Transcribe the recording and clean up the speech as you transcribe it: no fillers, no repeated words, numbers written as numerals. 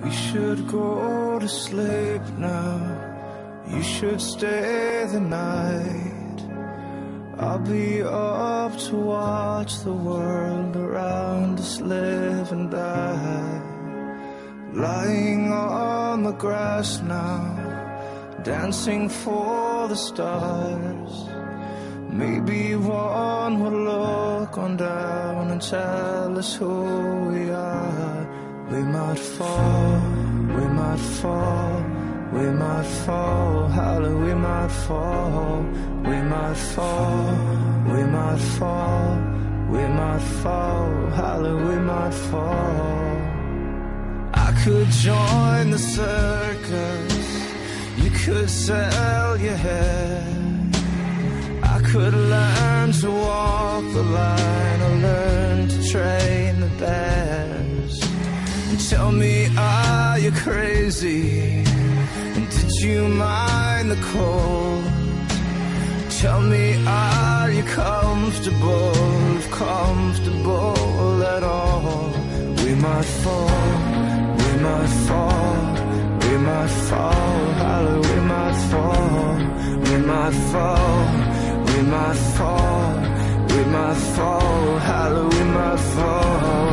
We should go to sleep now. You should stay the night. I'll be up to watch the world around us live and die. Lying on the grass now, dancing for the stars. Maybe one will look on down and tell us who we are. We might fall, we might fall, we might fall, holla, we might fall, we might fall, we might fall, we might fall, holla, we might fall. I could join the circus, you could sell your hair. I could learn to walk the line or learn to train the bears. And tell me, are you crazy? And did you mind the cold? Tell me, are you comfortable, if comfortable at all? We might fall, we might fall, we might fall, holla, we might fall, we might fall, we might fall, we might fall, holla, we might fall.